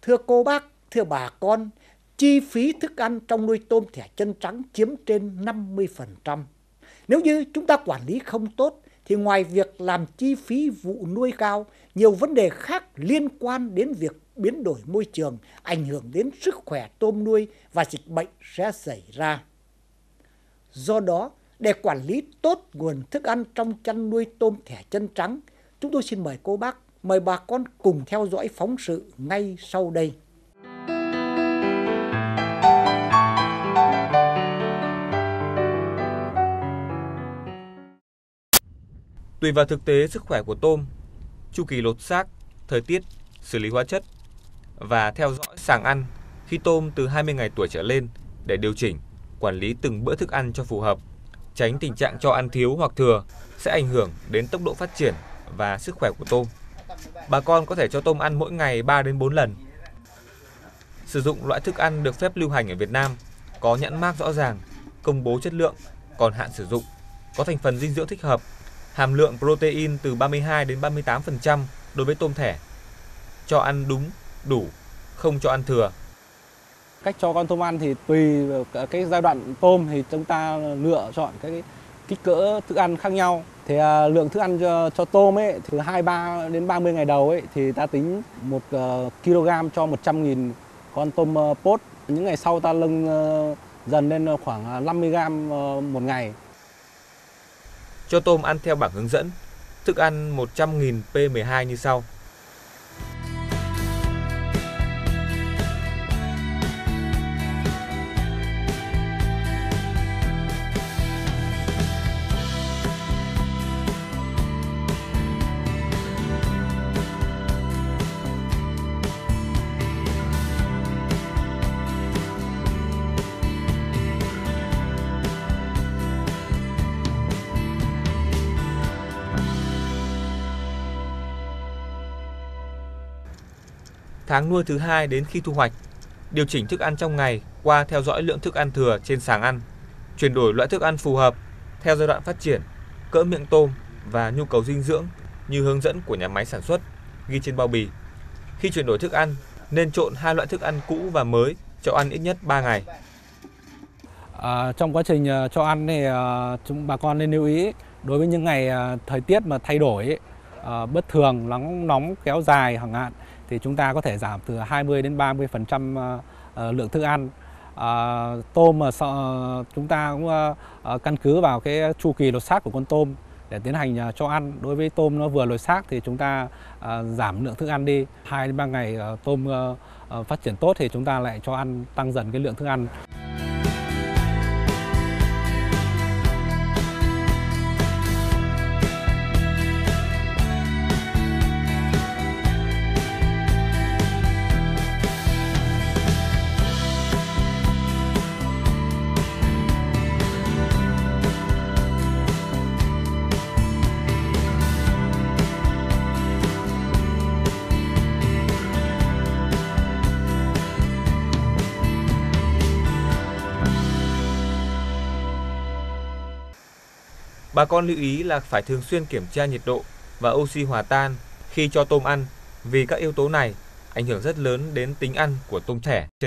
Thưa cô bác, thưa bà con, chi phí thức ăn trong nuôi tôm thẻ chân trắng chiếm trên 50%. Nếu như chúng ta quản lý không tốt, thì ngoài việc làm chi phí vụ nuôi cao, nhiều vấn đề khác liên quan đến việc biến đổi môi trường, ảnh hưởng đến sức khỏe tôm nuôi và dịch bệnh sẽ xảy ra. Do đó, để quản lý tốt nguồn thức ăn trong chăn nuôi tôm thẻ chân trắng, chúng tôi xin mời cô bác, mời bà con cùng theo dõi phóng sự ngay sau đây. Tùy vào thực tế sức khỏe của tôm, chu kỳ lột xác, thời tiết, xử lý hóa chất và theo dõi sàng ăn khi tôm từ 20 ngày tuổi trở lên để điều chỉnh, quản lý từng bữa thức ăn cho phù hợp, tránh tình trạng cho ăn thiếu hoặc thừa sẽ ảnh hưởng đến tốc độ phát triển và sức khỏe của tôm. Bà con có thể cho tôm ăn mỗi ngày 3 đến 4 lần. Sử dụng loại thức ăn được phép lưu hành ở Việt Nam, có nhãn mác rõ ràng, công bố chất lượng, còn hạn sử dụng, có thành phần dinh dưỡng thích hợp, hàm lượng protein từ 32 đến 38% đối với tôm thẻ. Cho ăn đúng, đủ, không cho ăn thừa. Cách cho con tôm ăn thì tùy vào cái giai đoạn tôm thì chúng ta lựa chọn cái kích cỡ thức ăn khác nhau. Thì lượng thức ăn cho tôm ấy từ 23 đến 30 ngày đầu ấy thì ta tính 1 kg cho 100.000 con tôm post. Những ngày sau ta nâng dần lên khoảng 50g một ngày. Cho tôm ăn theo bảng hướng dẫn, thức ăn 100.000 P12 như sau. Tháng nuôi thứ 2 đến khi thu hoạch, điều chỉnh thức ăn trong ngày qua theo dõi lượng thức ăn thừa trên sàng ăn, chuyển đổi loại thức ăn phù hợp theo giai đoạn phát triển, cỡ miệng tôm và nhu cầu dinh dưỡng như hướng dẫn của nhà máy sản xuất ghi trên bao bì. Khi chuyển đổi thức ăn, nên trộn hai loại thức ăn cũ và mới cho ăn ít nhất 3 ngày. Trong quá trình cho ăn thì bà con nên lưu ý đối với những ngày thời tiết mà thay đổi bất thường, nắng nóng kéo dài chẳng hạn thì chúng ta có thể giảm từ 20 đến 30% lượng thức ăn. Tôm mà chúng ta cũng căn cứ vào cái chu kỳ lột xác của con tôm để tiến hành cho ăn. Đối với tôm nó vừa lột xác thì chúng ta giảm lượng thức ăn đi. 2 đến 3 ngày tôm phát triển tốt thì chúng ta lại cho ăn, tăng dần cái lượng thức ăn. Bà con lưu ý là phải thường xuyên kiểm tra nhiệt độ và oxy hòa tan khi cho tôm ăn vì các yếu tố này ảnh hưởng rất lớn đến tính ăn của tôm thẻ.